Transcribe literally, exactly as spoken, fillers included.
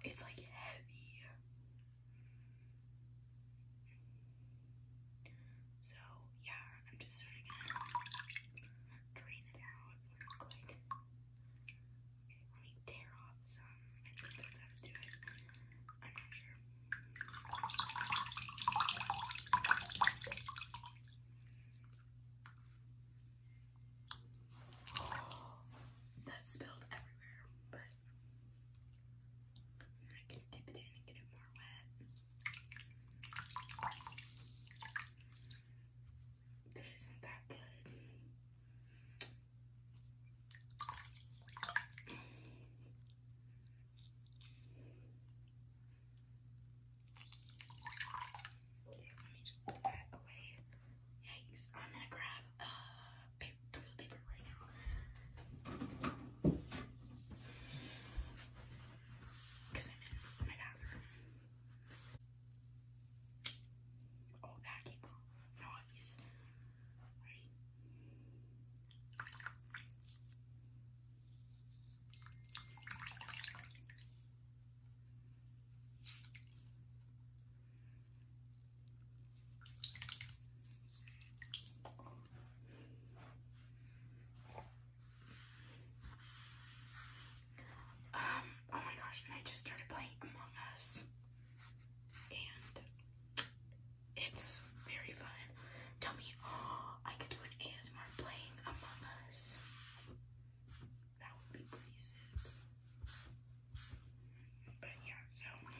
it's like heavy. So yeah, I'm just sort of gonna drain it out real quick. Okay, let me tear off some. I think that's how to do it. I'm not sure. That spilled everywhere, but I can dip it in and get it more wet. This isn't that good. Okay, let me just put that away. Yikes, I'm gonna grab uh, paper, toilet paper right now. Because I'm in my bathroom. Oh, that came off. Nice. Ready? Um, oh my gosh, and I just started playing Among Us. And it's very fun. Tell me, oh, I could do an A S M R playing Among Us. That would be pretty sick. But yeah, so